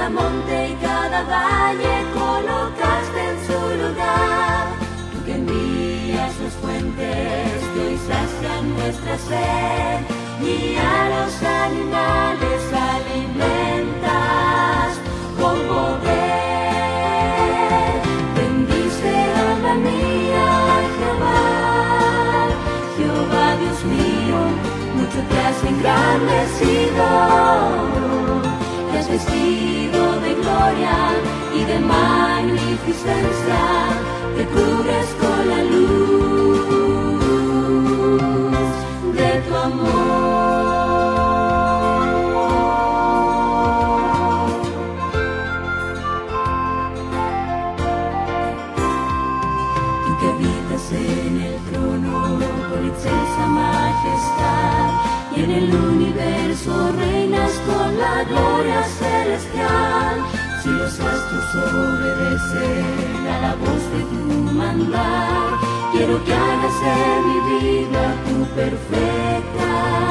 cada monte y cada valle colocaste en su lugar. Tú que envías las fuentes que hoy sacian nuestra sed, y a los animales alimentas con poder. Bendice, alma mía, Jehová, Jehová Dios mío, mucho te has engrandecido, te has vestido de gloria y de magnificencia, te cubres con la luz de tu amor. Tú que habitas en el trono con excelsa majestad, y en el universo reinas con la gloria celestial. Si los astros obedecen a la voz de tu mandar, quiero que hagas en mi vida tu perfecta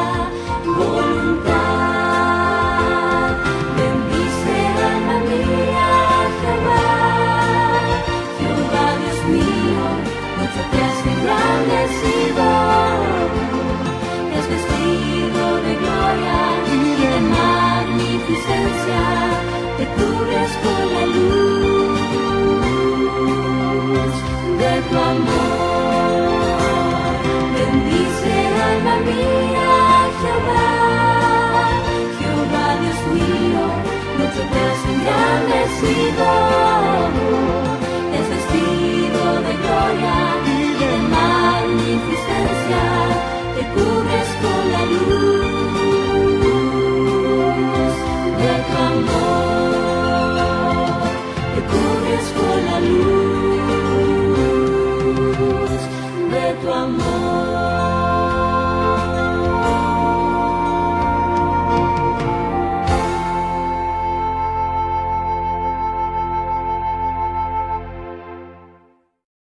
voluntad. Bendice, alma mía, Jehová, Jehová Dios mío, mucho te has engrandecido, te has vestido de gloria y de magnificencia, te cubres con la luz de tu amor. Bendice, alma mía, Jehová, Jehová Dios mío, mucho te has engrandecido, te has vestido de gloria y de magnificencia, te cubres con